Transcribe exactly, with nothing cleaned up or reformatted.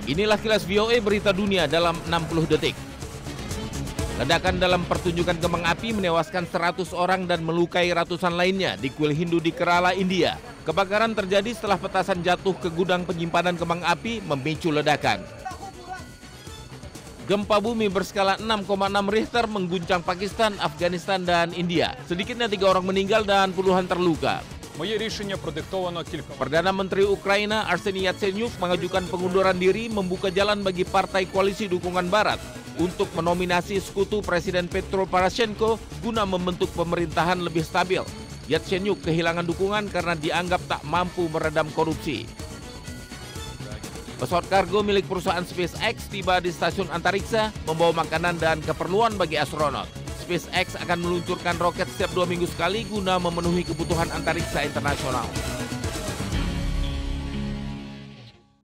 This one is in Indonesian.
Inilah kilas V O A berita dunia dalam enam puluh detik. Ledakan dalam pertunjukan kembang api menewaskan seratus orang dan melukai ratusan lainnya di kuil Hindu di Kerala, India. Kebakaran terjadi setelah petasan jatuh ke gudang penyimpanan kembang api memicu ledakan. Gempa bumi berskala enam koma enam Richter mengguncang Pakistan, Afghanistan, dan India. Sedikitnya tiga orang meninggal dan puluhan terluka. Perdana Menteri Ukraina Arseniy Yatsenyuk mengajukan pengunduran diri, membuka jalan bagi partai koalisi dukungan Barat untuk menominasi sekutu Presiden Petro Poroshenko guna membentuk pemerintahan lebih stabil. Yatsenyuk kehilangan dukungan karena dianggap tak mampu meredam korupsi. Pesawat kargo milik perusahaan SpaceX tiba di stasiun antariksa membawa makanan dan keperluan bagi astronot. SpaceX akan meluncurkan roket setiap dua minggu sekali guna memenuhi kebutuhan antariksa internasional.